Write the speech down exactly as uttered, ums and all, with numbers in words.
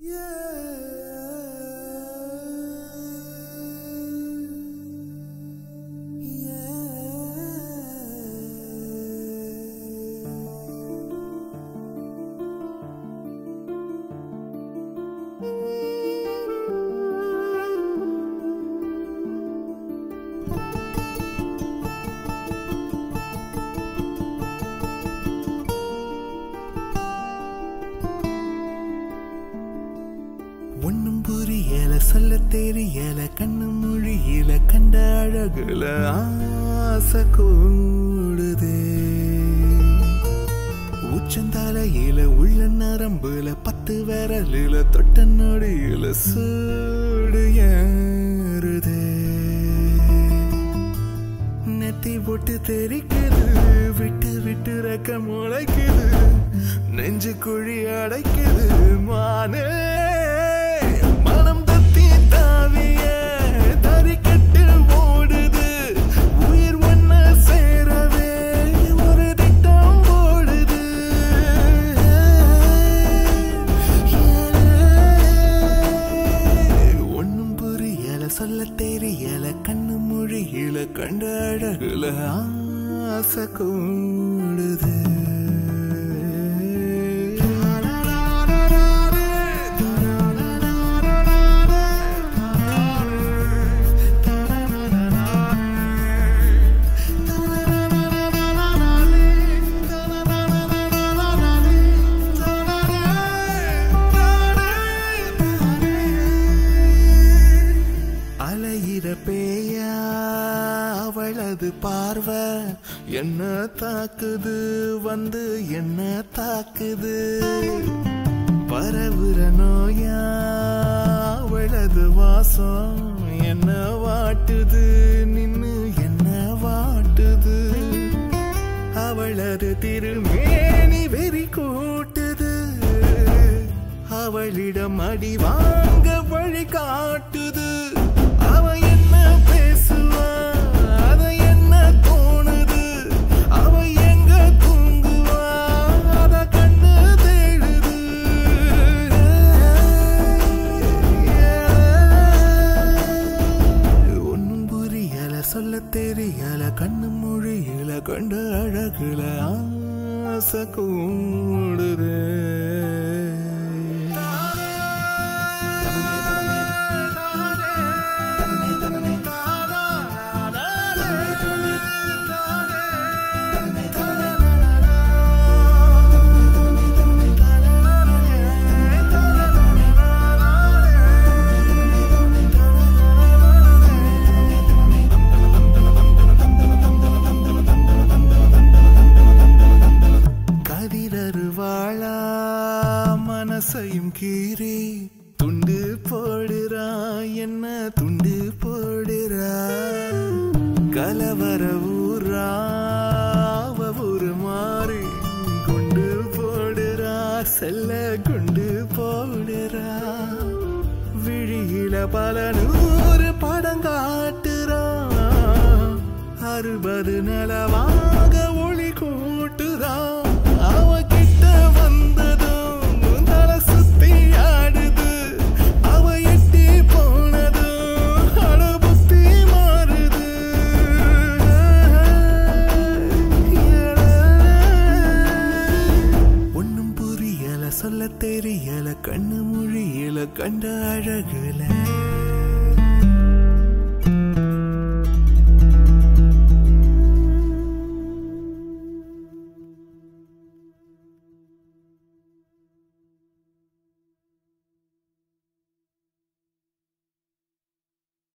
ஒன்னும் புரியல சொல்ல தெரியல கண்ணு மொழியில கண்ட அழகுல ஆசை கூடுதே உச்சந்தலையில உள்ள நரம்புல பத்து விரலில தொட்ட நொடியில சூடு ஏறுதே நெத்தி போட்டு தெரிக்குது விட்டு விட்டு ரக்க முளைக்குது நெஞ்சு குழி அடைக்குது மானே மனம் தத்தி தாவிய தறிக்கட்டு ஓடுது உயிர் ஒன்ன சேரவே ஒரு திட்டம் ஓடுது ஒன்னும் புரியல சொல்ல தெரியல கண்ணு மொழியில கண்ட அழகுல ஆசை கூடுது பேயா அவளது பார்வை என்ன தாக்குது வந்து என்ன தாக்குது பரவுற நோயா அவளது வாசம் என்ன வாட்டுது நின்னு என்ன வாட்டுது அவளது திருமேனி வெறி கூட்டுது அவளிடம் அடி வாங்க வழி காட்டுது அவ என்ன பேசுவா அத என்ன தோணுது அவ எங்க தூங்குவா அத கண்ணு தேடுது ஒன்னும் புரியல சொல்ல தெரியல கண்ணு மொழியில கண்ட அழகுல ஆசை கூடுது மனசையும் கீறி துண்டு போடுறா என்ன துண்டு போடுறா கலவர ஊரா ஊரு மாறி குண்டு போடுறா செல்ல குண்டு போடுறா விழியில பல நூறு படம் காட்டுறா அறுபது நிலவாக ஒளி கூட்டுறா அவ கிட்ட வந்ததும் தலை சுத்தி ஆடுது அவ எட்டி போனதும் அட புத்தி மாறுது ஒன்னும் புரியல சொல்ல தெரியல கண்ணு மொழியில கண்ட அழகுல